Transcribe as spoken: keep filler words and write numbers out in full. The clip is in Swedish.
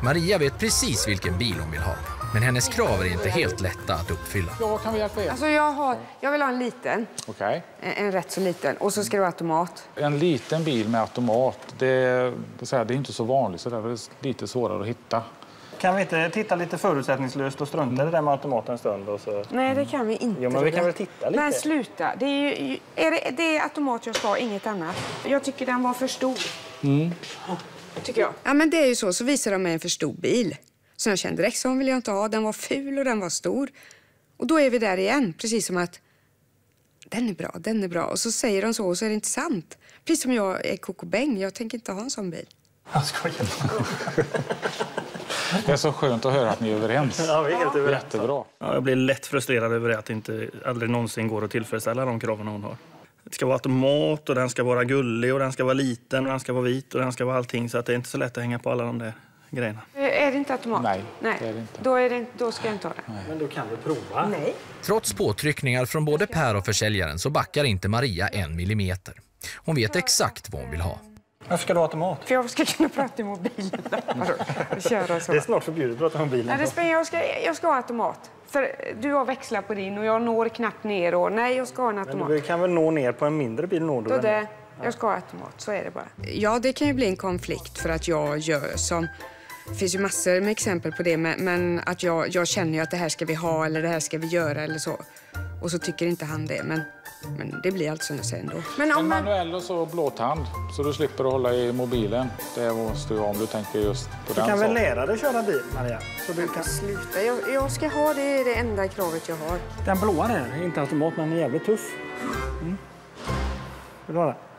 Maria vet precis vilken bil hon vill ha. Men hennes krav är inte helt lätta att uppfylla. Ja, kan vi hjälpa er? Alltså jag, har, jag vill ha en liten. Okej. En, en rätt så liten. Och så ska det vara automat. En liten bil med automat, det, det är inte så vanligt. Så det är lite svårare att hitta. Kan vi inte titta lite förutsättningslöst och strunta i det där med automaten en stund? Och så... Nej, det kan vi inte. Jo, men vi kan väl titta lite. Men sluta. Det är, ju, är det, det är automat jag ska ha, inget annat. Jag tycker den var för stor. Mm. Tycker jag. Ja, men det är ju så. Så visar de mig en för stor bil. Så jag kände direkt, så vill jag inte ha. Den var ful och den var stor. Och då är vi där igen. Precis som att den är bra, den är bra. Och så säger de så och så är det inte sant. Precis som jag är kokobäng. Jag tänker inte ha en sån bil. Jag skojar. Det är så skönt att höra att ni är överens. Ja, vi är helt överens. Jättebra. Ja, jag blir lätt frustrerad över det att det inte aldrig någonsin går att tillfredsställa de kraven hon har. Det ska vara automat och den ska vara gullig och den ska vara liten och den ska vara vit och den ska vara allting. Så att det är inte så lätt att hänga på alla de där grejerna. Är det inte automat? Nej, Nej. det är det inte. Då, är det, då ska jag inte ha det. Nej. Men då kan vi prova. Nej. Trots påtryckningar från både Per och försäljaren så backar inte Maria en millimeter. Hon vet exakt vad hon vill ha. Varför ska du ha automat? För jag ska kunna prata i mobilen. Köra så. Det är snart förbjudet att prata i mobilen. Nej, det spelar, jag, ska, jag ska ha automat. För du har växlat på din och jag når knappt ner. Och, nej, jag ska ha en automat. Men du kan väl nå ner på en mindre bil? Nå Då det, jag ska ha automat, så är det bara. Ja, det kan ju bli en konflikt för att jag gör som... Det finns ju massor med exempel på det, men, men att jag, jag känner ju att det här ska vi ha eller det här ska vi göra eller så. Och så tycker inte han det, men, men det blir alltså som jag säger ändå. Men om en man... manuell och så blåtand, så du slipper att hålla i mobilen. Det måste du om du tänker just på du den. Du kan saken. väl lära dig köra bil, Maria? Så du kan... Sluta, jag, jag ska ha det, är det enda kravet jag har. Den blåa där, inte automat, men den är jävligt tuff. Mm. Vill du ha det?